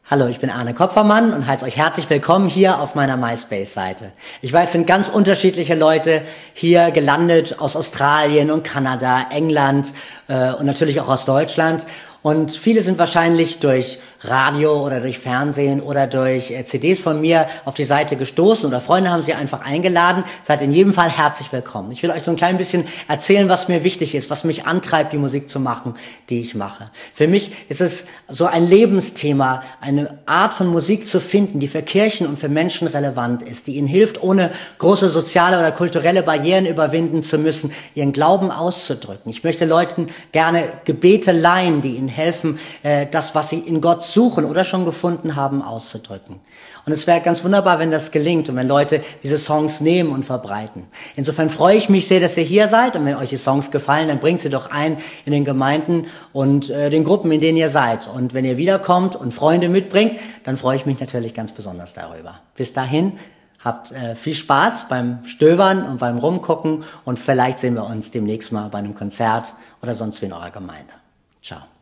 Hallo, ich bin Arne Kopfermann und heiße euch herzlich willkommen hier auf meiner MySpace-Seite. Ich weiß, es sind ganz unterschiedliche Leute hier gelandet aus Australien und Kanada, England und natürlich auch aus Deutschland. Und viele sind wahrscheinlich durch Radio oder durch Fernsehen oder durch CDs von mir auf die Seite gestoßen oder Freunde haben sie einfach eingeladen. Seid in jedem Fall herzlich willkommen. Ich will euch so ein klein bisschen erzählen, was mir wichtig ist, was mich antreibt, die Musik zu machen, die ich mache. Für mich ist es so ein Lebensthema, eine Art von Musik zu finden, die für Kirchen und für Menschen relevant ist, die ihnen hilft, ohne große soziale oder kulturelle Barrieren überwinden zu müssen, ihren Glauben auszudrücken. Ich möchte Leuten gerne Gebete leihen, die ihnen helfen, das, was sie in Gott suchen oder schon gefunden haben, auszudrücken. Und es wäre ganz wunderbar, wenn das gelingt und wenn Leute diese Songs nehmen und verbreiten. Insofern freue ich mich sehr, dass ihr hier seid und wenn euch die Songs gefallen, dann bringt sie doch ein in den Gemeinden und den Gruppen, in denen ihr seid. Und wenn ihr wiederkommt und Freunde mitbringt, dann freue ich mich natürlich ganz besonders darüber. Bis dahin, habt viel Spaß beim Stöbern und beim Rumgucken und vielleicht sehen wir uns demnächst mal bei einem Konzert oder sonst wie in eurer Gemeinde. Ciao.